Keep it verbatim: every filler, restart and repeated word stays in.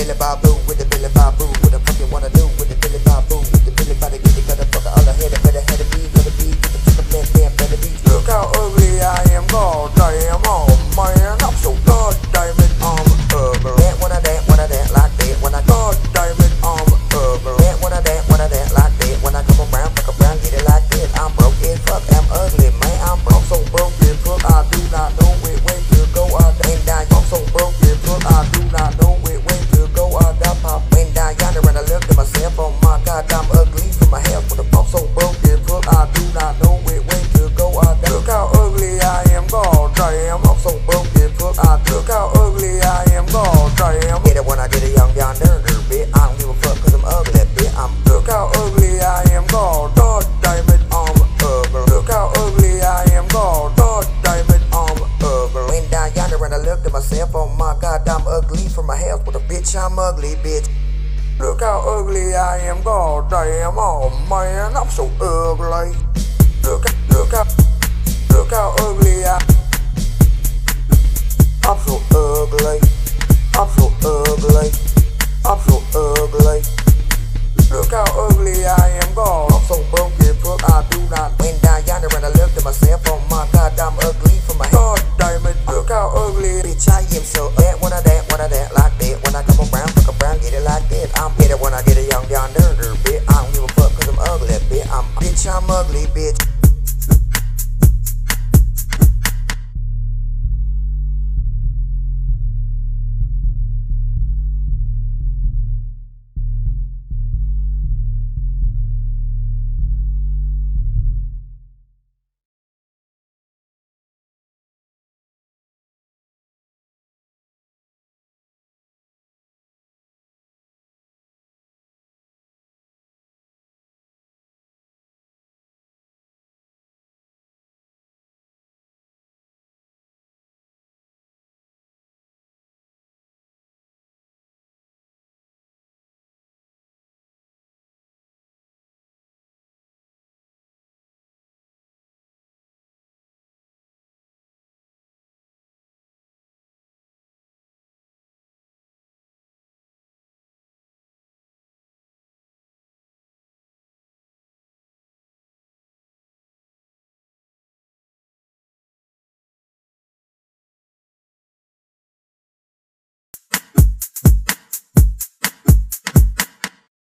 Billy Babu, with the Billy Babu, what the fuck you wanna do with the Billy Babu, with the Billy Body, get the gutter, fucker, all ahead, better head of be, better be, get the fuck up, man, man, better be. Look how ugly I am, god damn, oh man, I'm so goddamn it, I'm ugly. That when I dance, when I dance like that, when I god damn it, I'm ugly. That when I dance, when I dance like that, when I come around, fuck around, get it like that. I'm broke as fuck, I'm ugly, man, I'm broke, so broke as fuck, I do not know which way to go, I ain't dying, I'm so broke as fuck, I do not know which way to go, I got pop, ain't down yonder, and I looked at myself, oh my god, I'm ugly from my health, with a pump so broke as fuck, I do not know which way to go, I got, look how ugly I am, god damn, I'm so broke as fuck, I look how ugly I am, god damn, get it when I get a young yonder, bit, I don't give a fuck, cause I'm ugly, bit, I'm, look how ugly I am, god, god damn it, I'm ugly, look how ugly I am, god, god damn it, I'm ugly, went down yonder and I looked at myself, oh my god, I'm ugly from my health, with a bitch, I'm ugly, bitch. Look how ugly I am, god damn, oh man, I'm so ugly. Look, look how, look how ugly I, I'm so ugly, I'm so ugly, I'm so ugly. Look how ugly I am, god